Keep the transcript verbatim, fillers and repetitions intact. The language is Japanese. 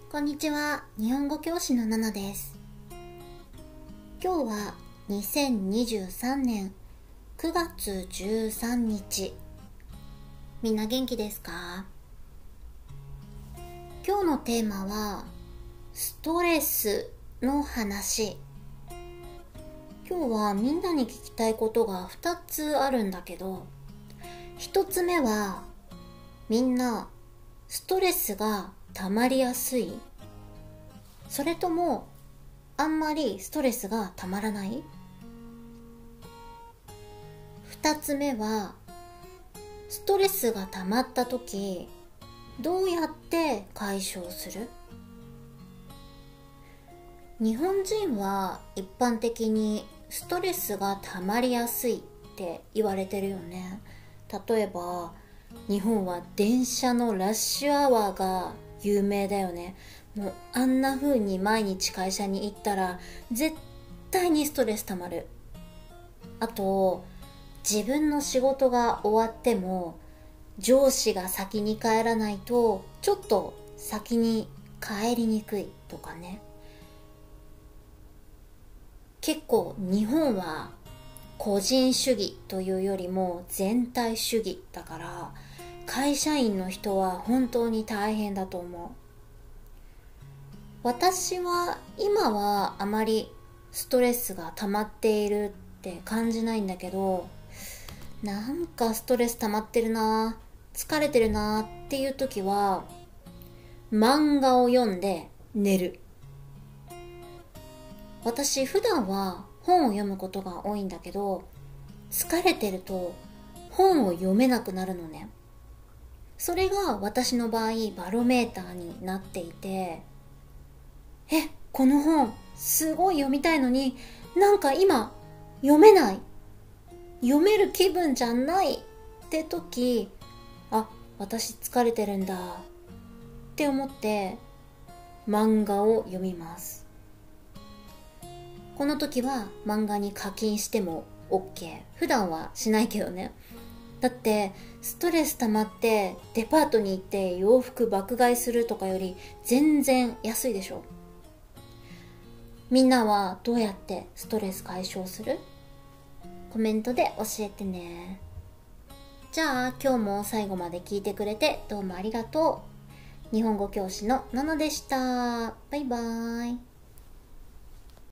こんにちは、日本語教師のナナです。今日はにせんにじゅうさんねんくがつじゅうさんにち。みんな元気ですか？今日のテーマはストレスの話。今日はみんなに聞きたいことがふたつあるんだけど、ひとつめはみんなストレスが溜まりやすい？それともあんまりストレスが溜まらない？二つ目はストレスが溜まった時どうやって解消する？日本人は一般的にストレスが溜まりやすいって言われてるよね。例えば日本は電車のラッシュアワーが有名だよね。もうあんな風に毎日会社に行ったら絶対にストレス溜まる。あと自分の仕事が終わっても上司が先に帰らないとちょっと先に帰りにくいとかね。結構日本は個人主義というよりも全体主義だから会社員の人は本当に大変だと思う。私は今はあまりストレスが溜まっているって感じないんだけど、なんかストレス溜まってるな、疲れてるなっていう時は漫画を読んで寝る。私普段は本を読むことが多いんだけど、疲れてると本を読めなくなるのね。それが私の場合バロメーターになっていて、え、この本すごい読みたいのになんか今読めない、読める気分じゃないって時、あ、私疲れてるんだって思って漫画を読みます。この時は漫画に課金しても OK。 普段はしないけどね。だってストレス溜まってデパートに行って洋服爆買いするとかより全然安いでしょ。みんなはどうやってストレス解消する？コメントで教えてね。じゃあ今日も最後まで聞いてくれてどうもありがとう。日本語教師のナナでした。バイバーイ。